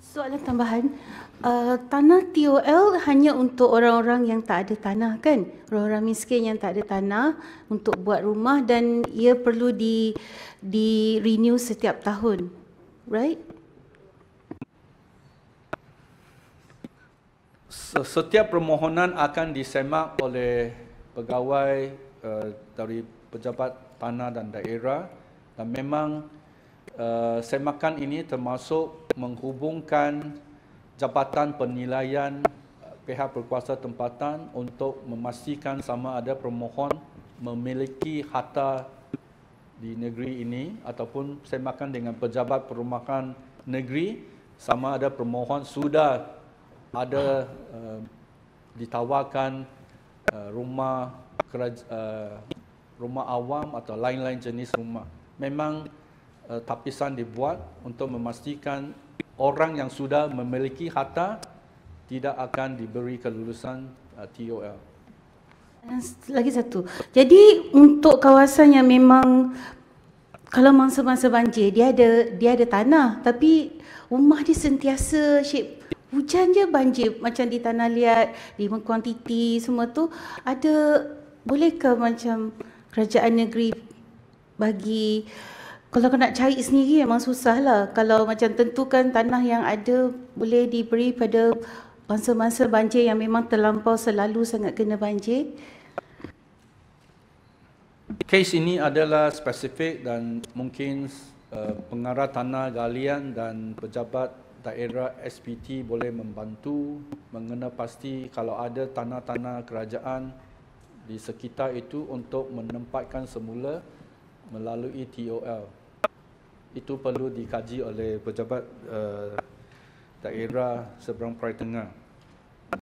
Soalan tambahan, tanah TOL hanya untuk orang-orang yang tak ada tanah kan? Orang-orang miskin yang tak ada tanah untuk buat rumah dan ia perlu di renew setiap tahun, right? Setiap permohonan akan disemak oleh pegawai dari Pejabat Tanah dan Daerah, dan memang semakan ini termasuk menghubungkan Jabatan Penilaian pihak berkuasa tempatan untuk memastikan sama ada pemohon memiliki harta di negeri ini, ataupun semakan dengan Pejabat Perumahan Negeri sama ada pemohon sudah ada ditawarkan rumah rumah awam atau lain-lain jenis rumah. Memang tapisan dibuat untuk memastikan orang yang sudah memiliki harta tidak akan diberi kelulusan TOL. Lagi satu. Jadi untuk kawasan yang memang kalau masa-masa banjir dia ada tanah tapi rumah dia sentiasa hujan je banjir, macam di Tanah Liat, di Mengkuang Titi semua tu, bolehkah macam kerajaan negeri bagi, kalau kau nak cari sendiri memang susah lah, kalau macam tentukan tanah yang ada boleh diberi pada masa-masa banjir yang memang terlampau selalu sangat kena banjir. Kes ini adalah spesifik dan mungkin pengarah tanah galian dan pejabat daerah SPT boleh membantu mengenal pasti kalau ada tanah-tanah kerajaan di sekitar itu untuk menempatkan semula melalui TOL. Itu perlu dikaji oleh pejabat daerah seberang Perai Tengah.